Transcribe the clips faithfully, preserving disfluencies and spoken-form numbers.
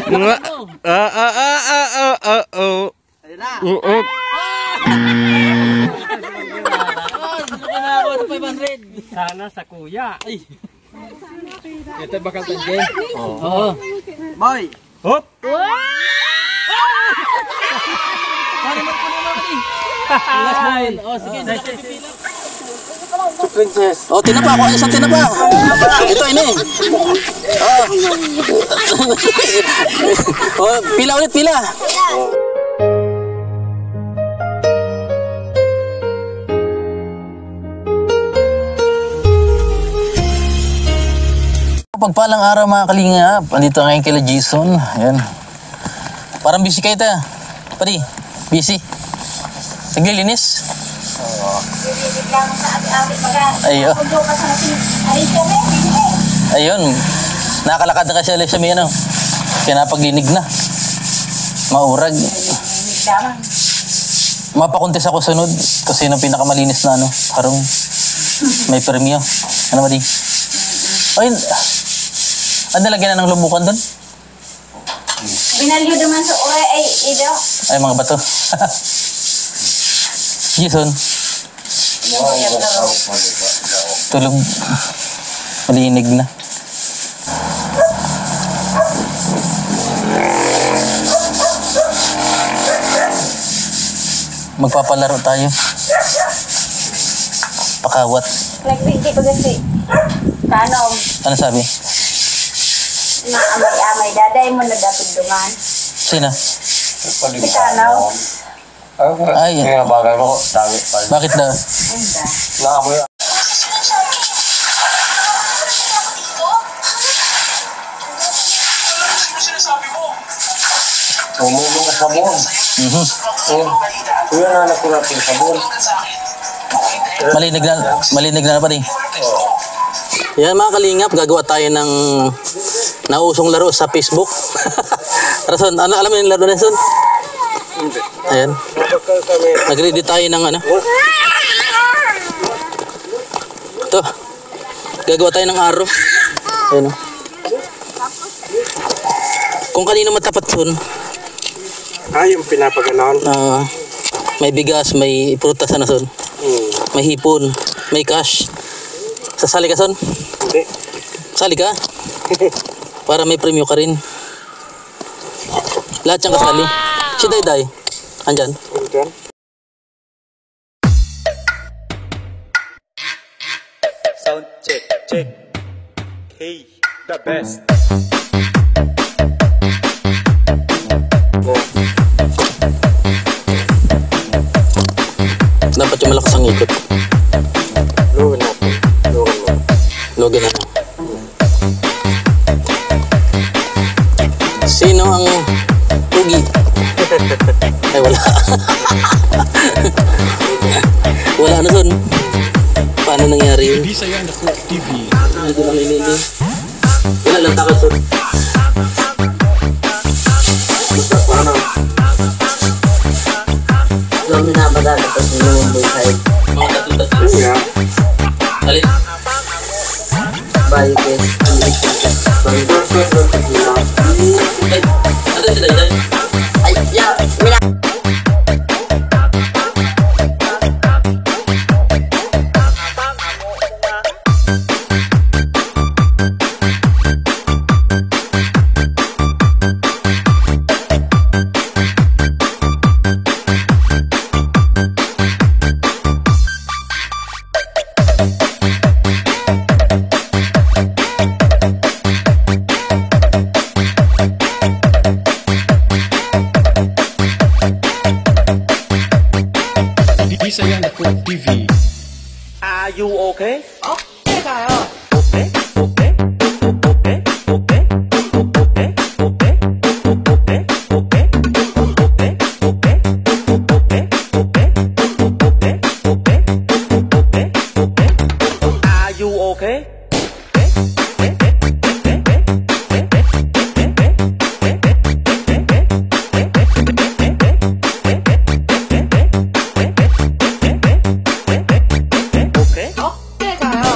Ah, ah, ah, ah, ah, ah, oh. Ayun na. Oo. Sana sa kuya. Ay. Ito bakal tangge. Oo. Boy. Hop. Pare mo ko naman ni. Oh, sige. Princess. Oh, tinapa ako. Isang tinapa. Ito, ini. Oh. Oh, pila ulit, pila. Pagpalang araw mga kalingap. Andito ngayon kila Jason. Ayan. Parang busy kayo ta. Pari, busy. Naglilinis. Ayo. Ayun. Nakalakad na kasi alis sa may ano. Kaya napaglinig na. Maurag. Mapakuntis ako sunod. Kasi nung pinakamalinis na ano. Harong. May premyo. Ano ba di? Ayun. Ano nalagyan na ng lumukan doon? Binalyo naman sa oray ay ido. Ay, mga bato. Jason. Tulog. Malinig na. Magpapalaro tayo. Pakawat. Nagpinti ko kasi. Kanom. Ano sabi? Na amay-amay. Daday mo na dapat dungan. Sino? Si Kanaw. Ay, Kaya bagay mo, dami pa. bakit daw? Naamoy. Umumo ka sabon. Mhm. Kuya na anak ko natin sabon. Malinig na, malinig na pa rin. Yan mga kalingap, gagawa tayo ng nausong laro sa Facebook. Rason, ano, alam mo yung laro na Rason? Ayan. Nag-ready tayo ng ano. Ito. Gagawa tayo ng araw. Ayan o. Kung kanino matapat yun. Ah, yung pinapaganon. Uh, may bigas, may prutas na son. Hmm. May hipon, may cash. Sasali ka son? Hindi. Sali ka? Para may premyo ka rin. Lahat siyang kasali. Si Dayday. Andyan. Andyan. Sound check, check. Hey, the best. Dapat yung malakas ang ikot. Lugan natin. Lugan mo. Lugan na lang. Sino ang pugi? Ay, wala. Wala na son. Paano nangyari yun? Bisaya Network T V. Ito lang inili. Wala lang takot son. Paano? Alam mo na ba dati pag nilumboy sa'yo? Mga tatlo-tatlo. Yun nga. Alin? Bayo kes. Ang girlfriend ng pagkina. Ay, ano si Dayday? Ay, yeah. Mina. Bisaya Network T V. Are you okay? Okay kayo. Okay? Okay? Okay? Okay? Okay? Okay? Okay? Okay? Okay? Okay? Okay? Okay? Okay? Okay? Okay? Okay? Are you okay? Okay kayo.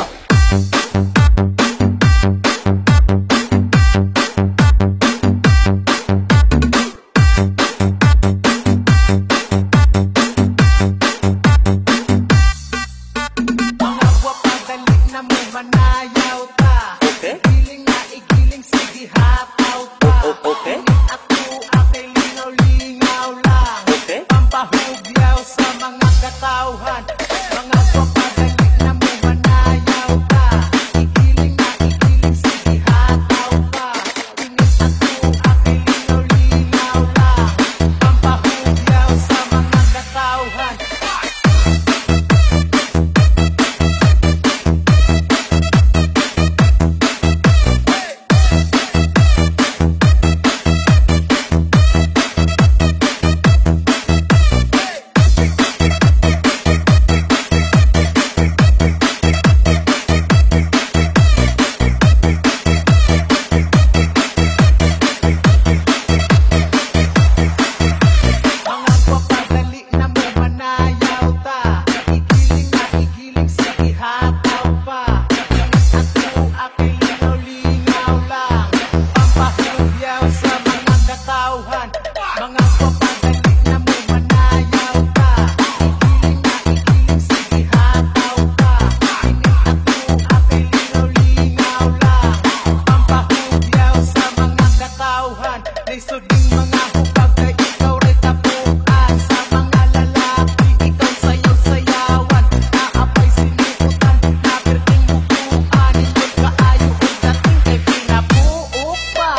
hugyaw sa mga katauhan. Mga papagalit na mo manayaw ka. Ikiling na ikiling, sige hataw ka. Ining ako apel linaw-linaw lang. Pampahugyaw sa mga katauhan. Lisoding mga hubag na ikaw rin tapuan. Sa mga lalaki, ikaw sayaw-sayawan. Naapay siniutan, napirting mukuan. Ikot kaayo kung dating kay pinapuok pa.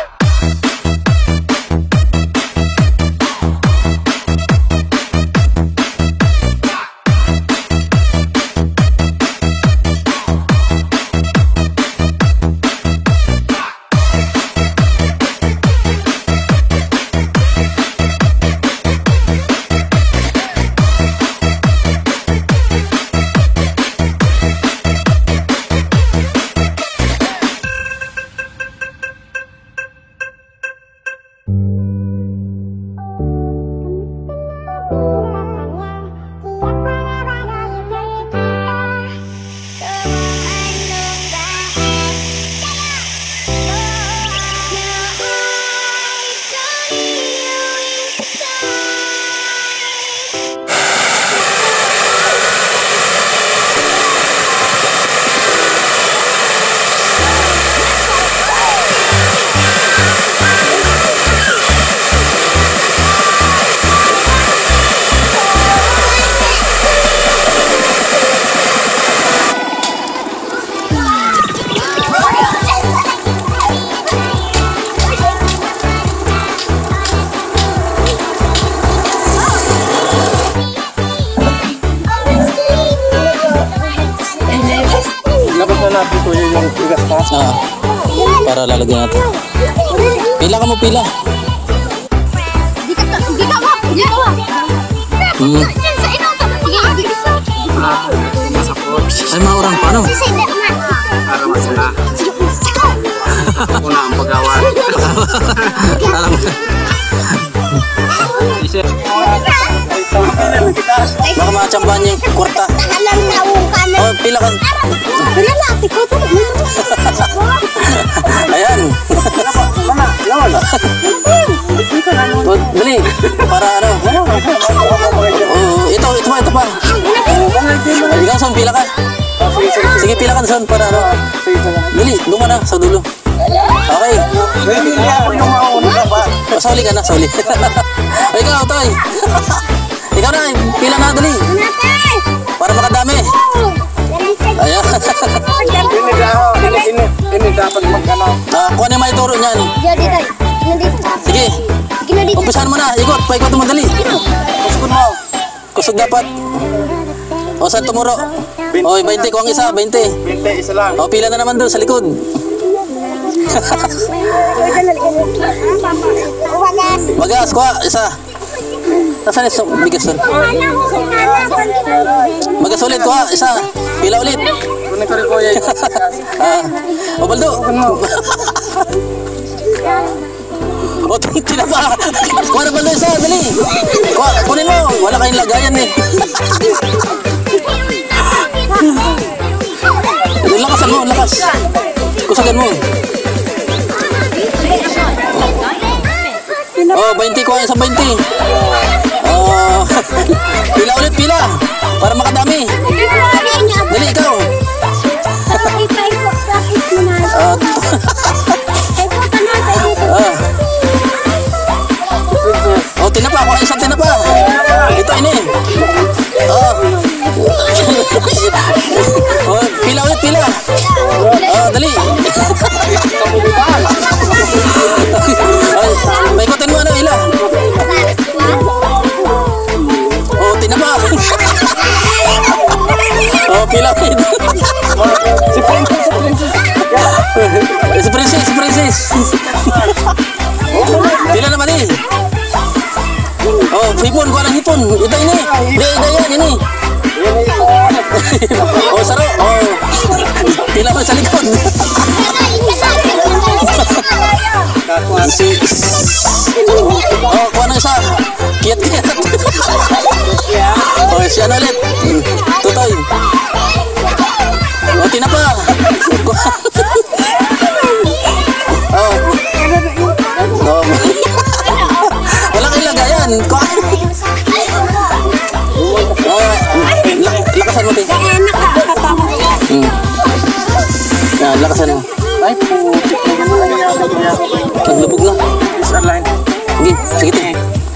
Ah, para lalagyan natin. Pila ka mo, pila. Di ka, di ka ba? Di ka ba? Hmm. Sa ino ka. Sige, sige. Ay, maurang pa, no? Sige, sige. Para masala. Una ang paggawa. Alam mo. Baka machambahan niya yung kwarta. Alam na ka na. Oh, pila ka. Lalaki ko to. Ayan. Oh, dali. Para ano? Oh, ito, ito pa, ito pa. Ikaw, son, pila ka. Sige, pila ka, son, para ano. Dali, doon ka na, sa dulo. Okay. Oh, sauli ka na, sauli. O, ikaw, Toy. Ikaw na, pila na, dali. Para makadami. Ayan. Ini, ini dapat magkano. Ah, kung ano yung may turo niyan. Jadi tayo. Nandito. Sige, Sige, dito. umpisahan mo na. Ikot, paikot mo, dali. Kusog mo. Kusog dapat. O, saan tumuro? O, twenty ko ang isa, twenty. Binte, isa lang. O, pila na naman doon sa likod. Wagas. Magas, kuha, isa. Nasaan yung bigas doon? Magas ulit, kuha, isa. Pila ulit. Kunin ko rin ko yan. Ah, o, Baldo. O, tinapa. Kuha na, Baldo, isa, dali. Kuha, kunin mo. Wala kayong lagayan eh. Lakasan mo, lakas. Kusagan mo. Oh, twenty ko sa twenty. Oh, pila ulit, pila. Para makadami. Dali, ikaw. Ah. Ah. Oh, tinapa. Kuha isang tinapa. Ito, ini. Oh. Oh, pila ulit, pila. Oh, dali. Oh, paikutin mo, ano, ila. Oh, tinapa. Oh, pila ulit. Si Princess, si Princess. Si Princess, si Princess. Pila naman eh. Oh, hipon, kuha ng hipon. Ito, ini. Ida, ida yan, ini. Oh, saro. Oh. Pila ko sa likod. Si... Oh, kuha ng isa. Kiyat-kiyat. Oh, si ano ulit. Tutoy. Oh, tinapa. Oh. Yan, kuha. Oh, lak lakasan mo, te. Hmm. Yan, lakasan mo. Ay, putik na naman. Ay, ay, ay, ay. Naglubog na. Isa line. Sige, sige, te.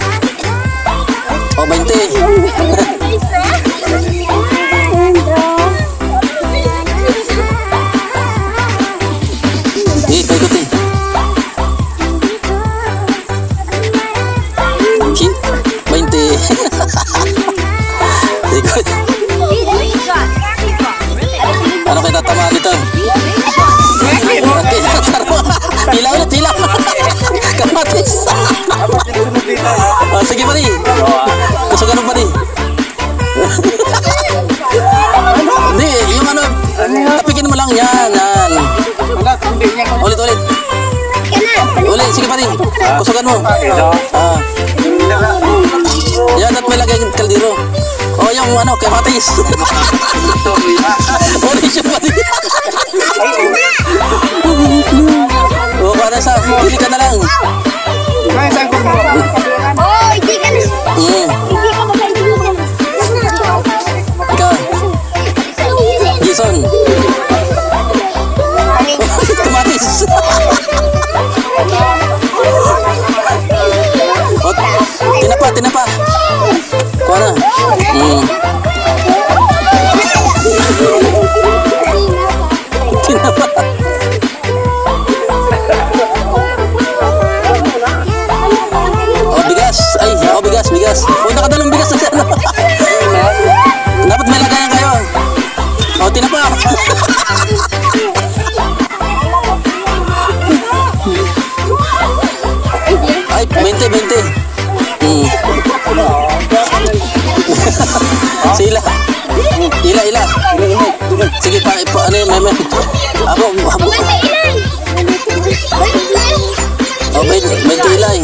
Oh, twenty. Sige, paikot, te. twenty. Ikot. Ano kayo tatamaan dito? Okay, saro. Pila ulit, pila. Kamatis. Oh, sige pa rin. Kusugan mo pa rin. Hindi, yung ano, tapikin mo lang yan. Yan. Ulit, ulit. Ulit, sige pa rin. Kusugan mo. Ah. Yan, at may lagay yung kaldero. Oh, yung ano, kamatis. Ulit siya pa rin. Oh, para sa, pili ka na lang. Ay, saan ko mo? Oh, hindi ka na. Mm. Hindi ka makaintindihan. Ikaw, Jason. Kamatis. Oh, tinapa, tinapa. Kuha na. Mm. Tinapa. Oh, bigas. Ay, oh, bigas, bigas. Oh, nakadalong bigas na siya. No? Dapat may lagayan kayo. Oh, tinapa. Ay, twenty, twenty. Hmm. Sila. Ila, ila. Sige pa, pa ano yun, meme. Abo, abo. Oh, twenty ilay.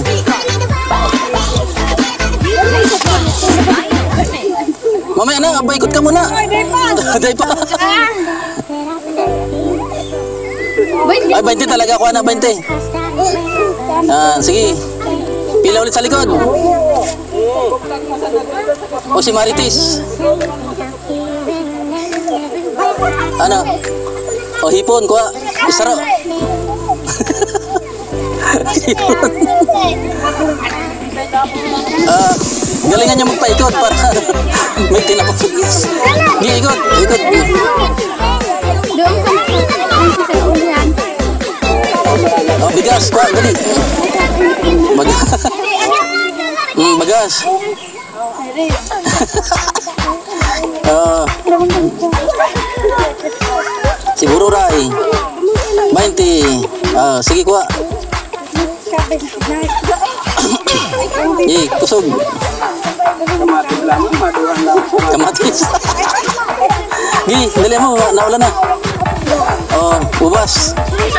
Mamaya na, aba, ikot ka muna. Day pa. Ay, twenty talaga. Kuha na, twenty. Ah, sige. Pila ulit sa likod. O si Marites. Ano? O hipon, kuha. Isaro. Hipon. Ah, galingan niya magpaikot para may tinapos. Gi, ikot, ikot. Doon ka na. Oh, bigas, kuha, dali. Bagas. Hmm, bagas. Ah. Si Bururay. twenty. Ah, sige kuha. Eh, kusog. Kamatis. Gi, dali mo, naula na. Oh, ubas.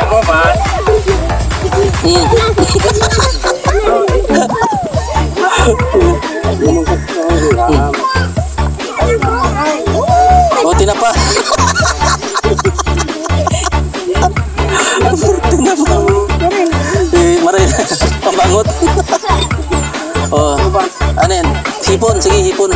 Hmm. Oh, tinapa. Tinapa. Eh, maray. Pambangot. Oh, ano yan? Hipon, sige, hipon.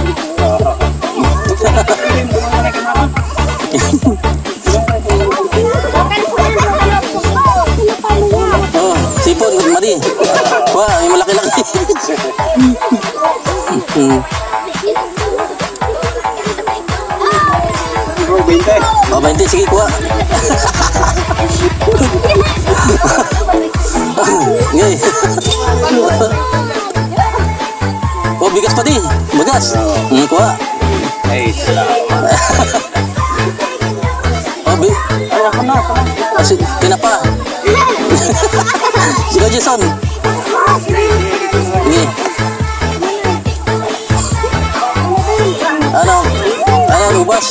Oh, sipon, mari. Wah, may malaki-laki. Hmm. Oh, twenty, sige, kuha. Ngay. Oh, bigas pa di. Bagas. Hmm, kuha. Ay, salamat. Oh, bi. Ay, ako na, ako na. Kasi, tinapa. Sino Jason? Ini. Ano? Ano, ubas?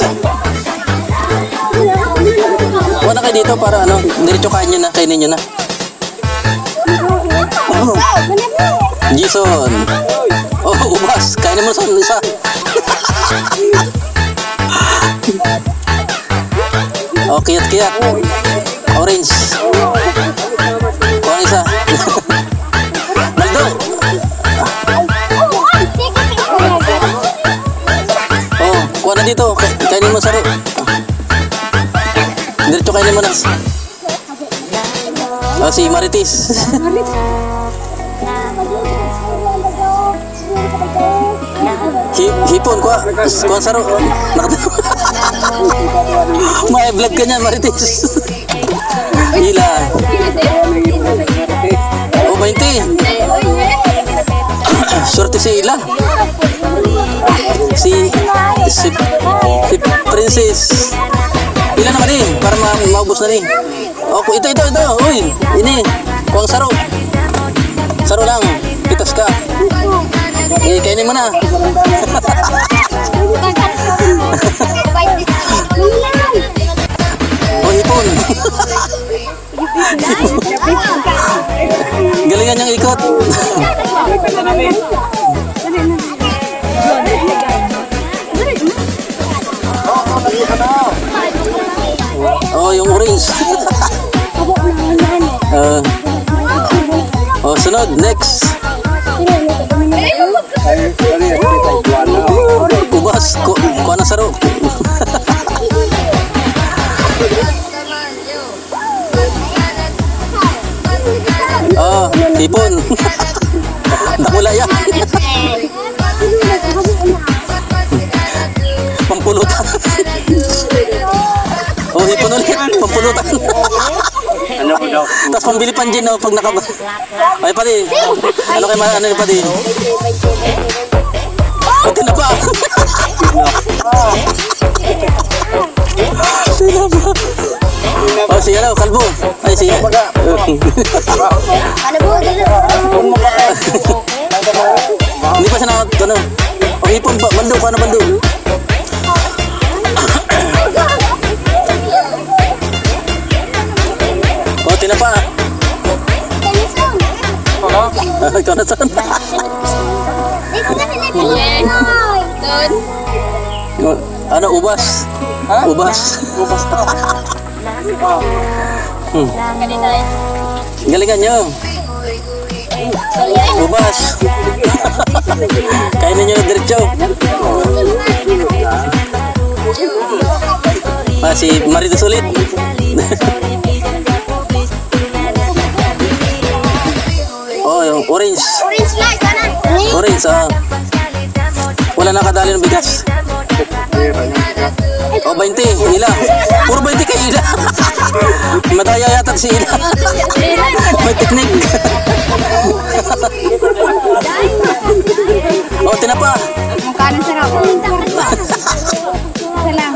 Huwag na kayo dito para ano, diretso kain nyo na, kainin nyo na. Oh. Jason. Oh, ubas. Kainin mo sa isa. Oh, kiyat-kiyat. Orange. Kuha isa. Maldo. kainin mo saro. Diretso kainin mo na. Oh, si Marites. Hi hipon, kuha. Kuha saro. May vlog ka niyan, Marites. Ila. Oh, twenty. Swerte si Ila. Si, si, si Princess. Ilan naman eh, para ma maubos na rin. Oh, ito, ito, ito. Uy, ini. Kuwang saro. Saro lang. Pitas ka. Eh, kainin mo na. Oh, hipon. Galingan niyang ikot. Oh, yung orange. uh, oh, sunod. Next. Ubas. Ku kuha na saro. Oh, hipon. Dakula yan. Pampulutan. Oh, hipon ulit. Pampulutan. Ano ko daw? Tapos pambili panjin na pag nakaba. Ay, pati. Ano kayo ma... Ano yung pati? Okay na pa. Sino ba? Oh, si ano, kalbo. Ay, si... Ano po? Hindi pa siya na... Ano? Oh, hipon ba? Bando ka na bando. Oh, tinapa. Ah, ikaw na saan? Oh, ano, ubas? Ubas. Ubas to. Hmm. Galingan nyo. Ubas. Kainin nyo na diretso. Ah, si Marites ulit. Oh, yung orange. Orange light, kanan. Orange, ah. Wala nakadali ng bigas. Oh, twenty. Ila. Puro twenty kay Ila. Madaya yata si Ila. May teknik. Oh, tinapa. Mukha ng sarap. Salam.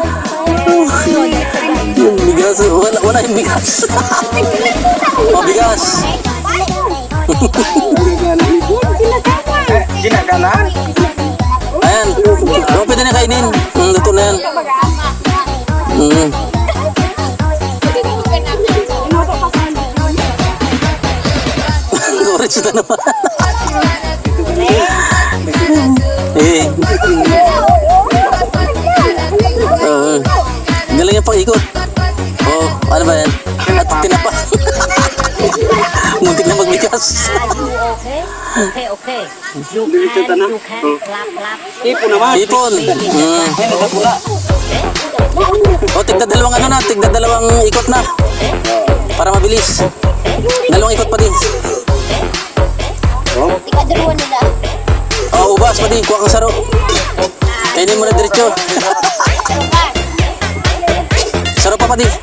Yung bigas. Wala, wala yung bigas. Oh, bigas. Ginagalan? Ayan. Oh, pwede na kainin. Mm, luto na yan. Mm. Orange na naman. Eh. Oh, galing yung pang-ikot. Oh, ano ba yan? At tinapa. Muntik na magbigas. Okay, okay. You Dito can, na. you can clap, clap. Ipo naman. Ipon. Mm. O, tigda dalawang ano na, tigda dalawang ikot na. Para mabilis. Dalawang ikot pa din. Ikadalawa nila. O, ubas pa din, kuha kang saro. Kainin mo na diretso. Saro pa pa din.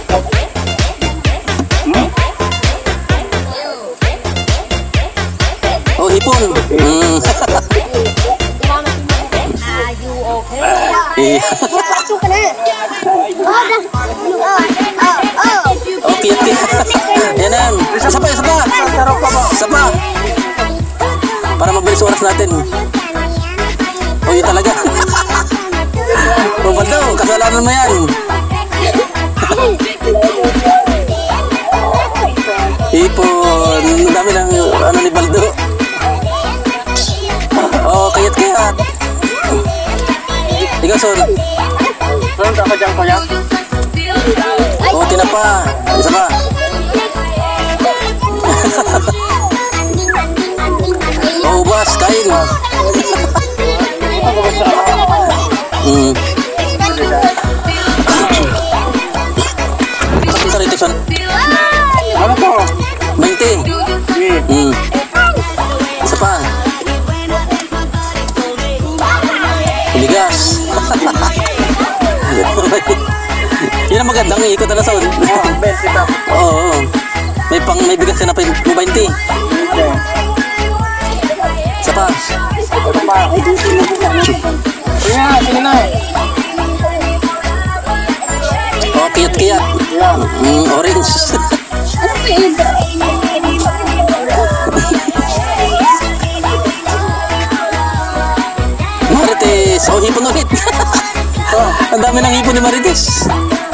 Oh, hipon. Mm. Are you okay? Eh. Pasok ka na. Oh, na. Oh, oh, oh. Oh, kiyat kiyat. Yan yan. Isa pa, isa pa. Isa pa. Para mabilis oras natin. Oh, yun talaga. Oh, Baldo, kasalanan mo yan. Hipon. Ang dami ng ano ni Baldo. Oh, kayat kayat. Ikaw, Son. Saan ka dyan, kuya? Oh, tinapa. Isa pa. Oh, ubas, kain. Mm. magandang ikot na sa ulit. Oh, best kita. Oo, oo. May pang may bigas ka na pa twenty. Okay. Isa pa. Ito pa. Sige na, sige na. Oh, kiyat-kiyat. Yan. Mm, orange. Ano ba yun? Marites. Oh, hipon ulit. Ang dami ng hipon ni Marites.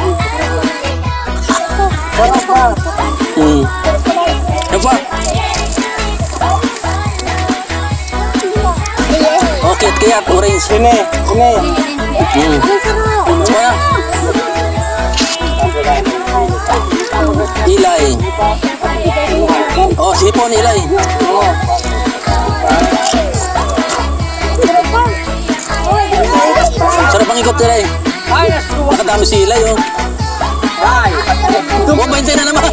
Sarap pa. Hmm. Ano pa? Oh, kiyat-kiyat. Orange. Sini, sini. Hmm. Ano na? Ilay. Oh, si hipon, ilay. Sarap ang ikot ilay. Nakadami si ilay, oh. Oh, twenty na naman.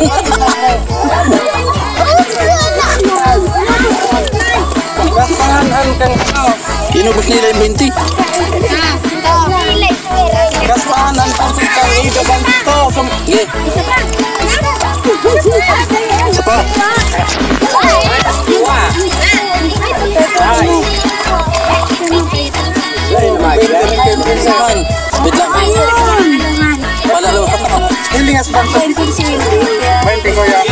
Gastahan kan kau. Inubos nila yung twenty. Gastahan ang pagkakang idaban dito. Sige. Isa pa. Saan? Wait lang. Palalo. Hilingas bantu. twenty ko ya.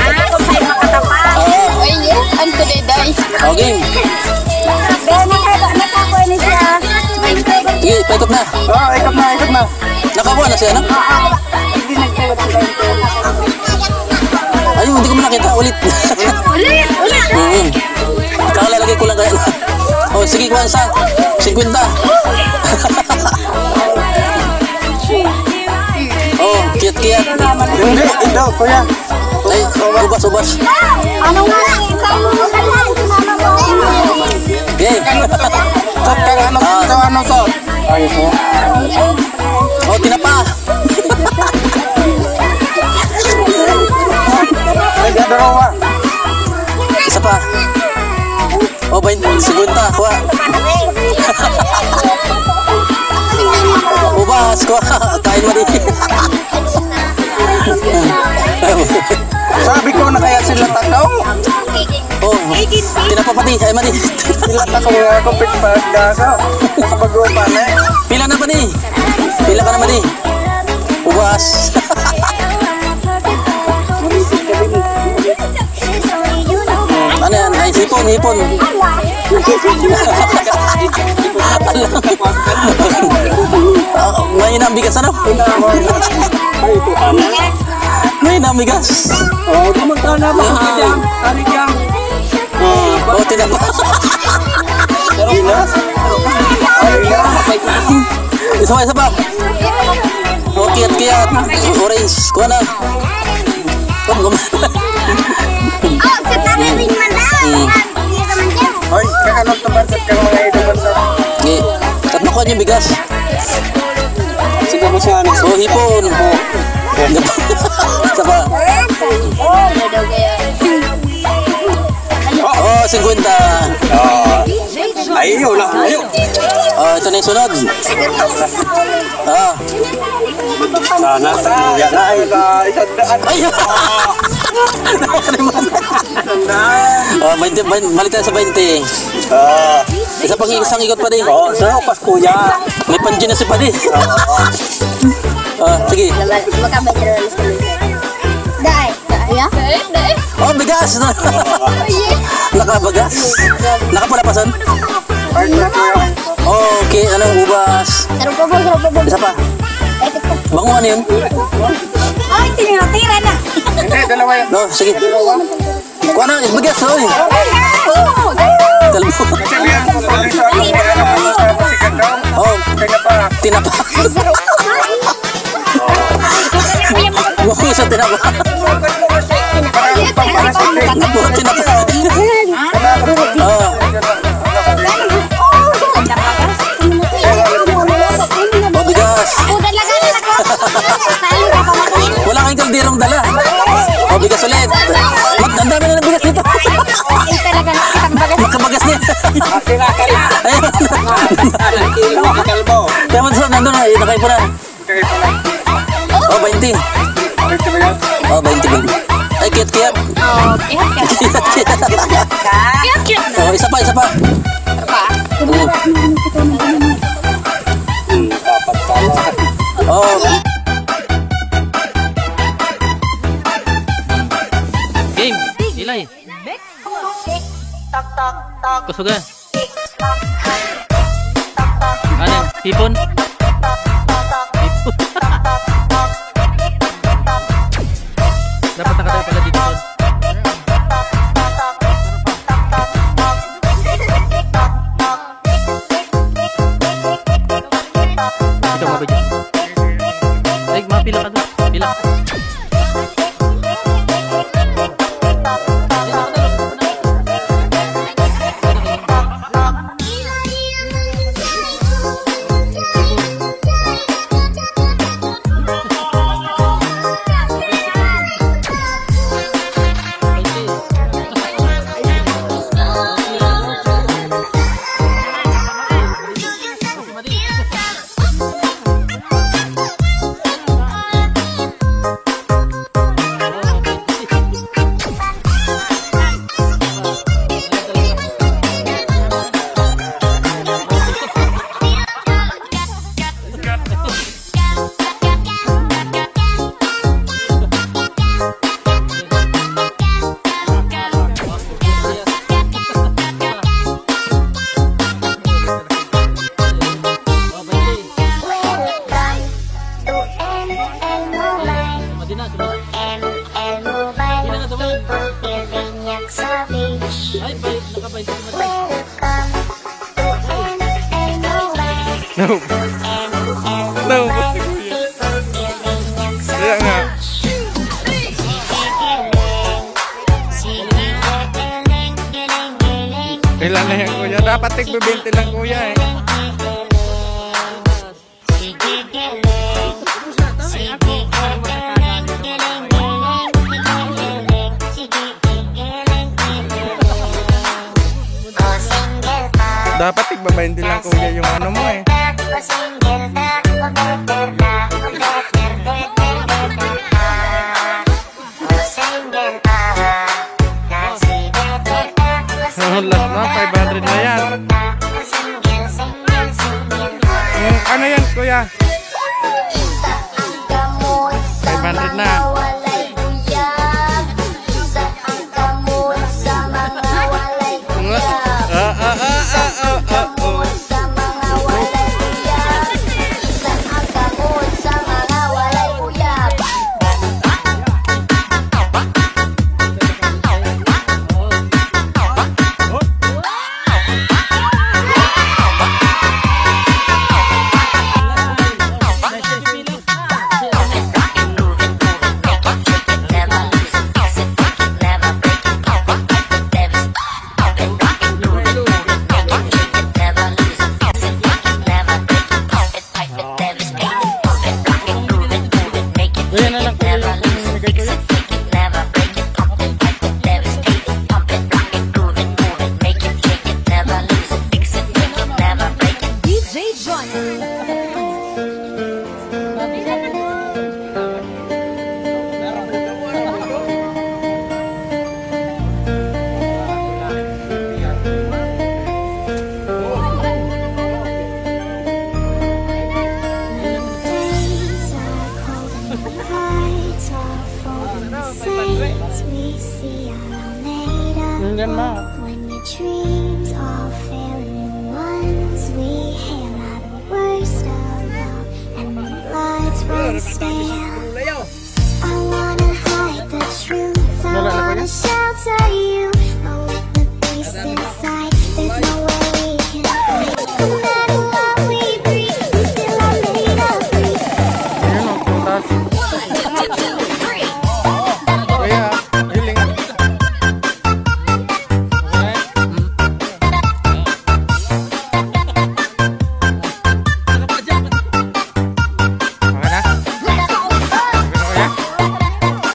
Oh, game. Sige, paikot na. Oh, ikot na, ikot na. Nakakuha na siya, no? Ayun, hindi ko man nakita. Ulit. Ulit! Ulit! Hmm. Kakalalagay ko lang kaya. Oh, sige, kuha sa fifty. Oh, kiyat-kiyat. Hindi, ito, kuya. Ay, ubas, ubas. Ano nga? Ikaw mo Okay. Sot kang ano, ito ano, Sot? Ayos mo. Oh, tinapa. Nagdadarawa. Isa pa. Oh, twenty. Segunda, kuha. Ubas, kuha. Kain mo rin. Sabi ko na kaya sila takaw. Oh, tinapa pati. Ay, mali. Sila takaw nga ako pitpagdasa. Pag-upa na eh. Pila na pa ni. Pila ka naman ni. Ubas. Ano yan? Ay, hipon, hipon. Ah, ngayon na ang bigas, ano? Ngayon na ang bigas. Oh, kumagkana ba? Tarik yang. Oh, oh, tinapa. Pinas? Ay, yan. Isa pa, isa pa. Oh, kiyat-kiyat. Orange. Kuha na. Kum, kum. Oh, sa tabi rin man daw. Hindi naman dyan. Hoy, kakanong tabansat kang mga idabansat. Okay. At nakuha niyo yung bigas. Sige mo siya. Oh, hipon. Isa pa. Oh, fifty. Ayaw lang, ayaw. Oh, ito na yung sunod. Ah. Sana sa yan na ay isang daan. Ay! Oh, twenty, balik tayo sa twenty. Ah, Isa pang isang ikot pa din. oh, sa pas kuya. May panji na si Padi. Ah, sige. Dai. Ya? Oh, bigas! Nakabagas. Nakapulapasan. Okay, ano, ubas. Sarap po po, sarap po po. Isa pa. Bango ano yun? Ay, tinira na. Hindi, dalawa yan. No, sige. Kuha na, bigas, oy. Talbo. Sabihan ko pa rin sa ano, kaya na po sa pasikat daw. Oh, Kaya pa. tinapa. Bango sa tinapa. Parang pamparasin. Puro tinapa. Oh. Oh, bigas. Wala kang kalderong dala. Oh, bigas ulit. Mag, ang dami na ng bigas dito. Makabagas niya. Ayun. Kalbo. Kaya mo nandun na, nakaipo na. Kaya pa lang. Oh, twenty. Oh, isa pa, isa pa. Hmm. Dapat pala. Oh. Game, ilay. Kusuga. Ano? Tipon? Dapat nakatayo pala dito. Ikaw mabidyo. Ay, mapila ka doon. Pila ka. No. No. Kaya nga. Ilan na yan kuya? Dapat tig-bibinti lang kuya eh. Dapat tig-bibinti lang kuya yung ano mo eh. Last na, five hundred na yan. Mm, ano yan kuya? five hundred na. Ah, ah, ah, ah, ah, ah, oh. When your dreams all fail in once, we hail out the worst of love, and the lights will stay.